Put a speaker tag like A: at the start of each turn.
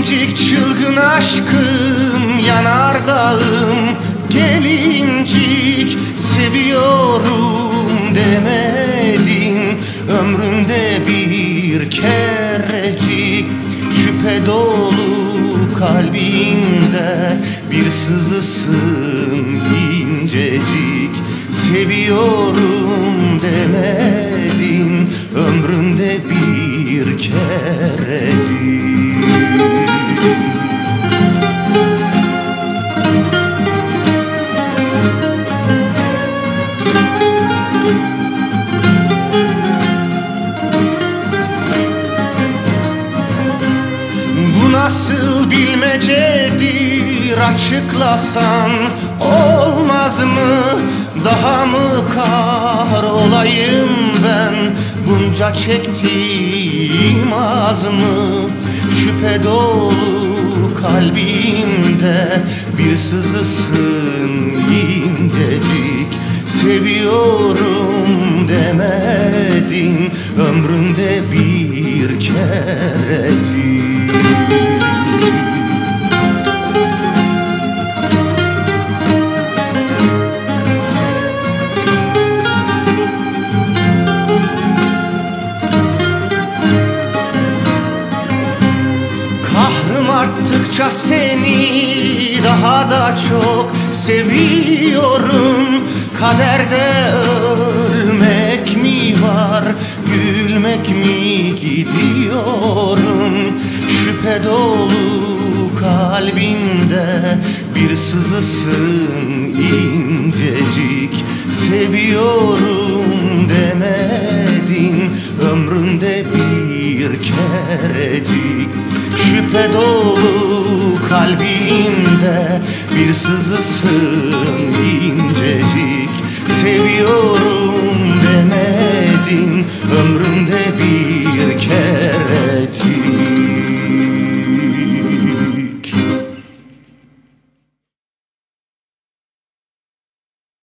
A: Gelincik çılgın aşkım, yanardağım. Gelincik seviyorum demedin ömrümde bir kerecik. Şüphe dolu kalbimde bir sızısın incecik. Seviyorum demedin ömrümde bir kerecik. Bu nasıl bilmecedir, açıklasan olmaz mı? Daha mı kar olayım ben, bunca çektiğim az mı? Şüphe dolu kalbimde bir sızısın incecik. Seviyorum demedin ömründe bir kerecik. Kahrım arttıkça seni daha da çok seviyorum. Kaderde ölmek mi var, gülmek mi gidiyorum? Şüphe dolu kalbimde bir sızısın incecik. Seviyorum demedin ömründe bir kerecik. Şüphe dolu kalbimde bir sızısın incecik. Seviyorum